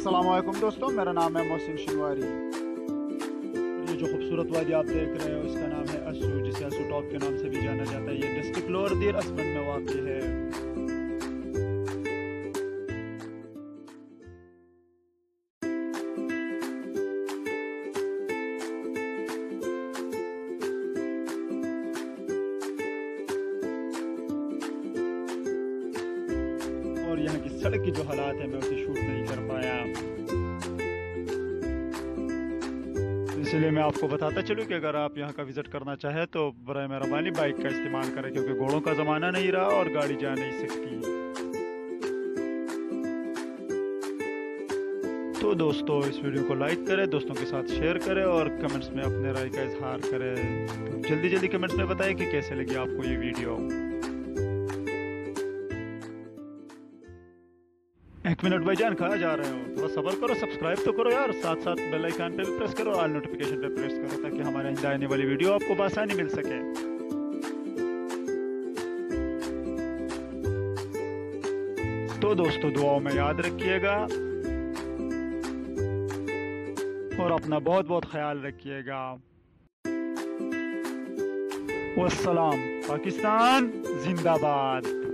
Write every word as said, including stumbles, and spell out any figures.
अस्सलाम वालेकुम दोस्तों, मेरा नाम है मोहसिन शिनवारी। ये जो खूबसूरत वादी आप देख रहे हो इसका नाम है अस्सू, जिसे अस्सू टॉप के नाम से भी जाना जाता है। ये डिस्ट्रिक्ट लोअर दीर असमन में वाक़ है। और यहाँ की सड़क की जो हालात है मैं उसे शूट नहीं कर पाया, इसलिए मैं आपको बताता चलूँ कि अगर आप यहाँ का विज़िट करना चाहें तो बराए मेहरबानी बाइक का इस्तेमाल करें, क्योंकि घोड़ों का ज़माना नहीं रहा और गाड़ी जा नहीं सकती। तो दोस्तों इस वीडियो को लाइक करें, दोस्तों के साथ शेयर करें और कमेंट्स में अपने राय का इजहार करें। तो जल्दी जल्दी कमेंट्स में बताएं कि कैसे लगी आपको ये वीडियो। एक मिनट भाईजान, कहाँ जा रहे हो? थोड़ा सब्र करो, सब्सक्राइब तो करो यार, साथ साथ बेल आइकन पे भी प्रेस करो, ऑल नोटिफिकेशन पे प्रेस करो, ताकि हमारे आइंदा आने वाली वीडियो आपको बआसानी मिल सके। तो दोस्तों दुआओं में याद रखिएगा और अपना बहुत बहुत ख्याल रखिएगा। वस्सलाम। पाकिस्तान जिंदाबाद।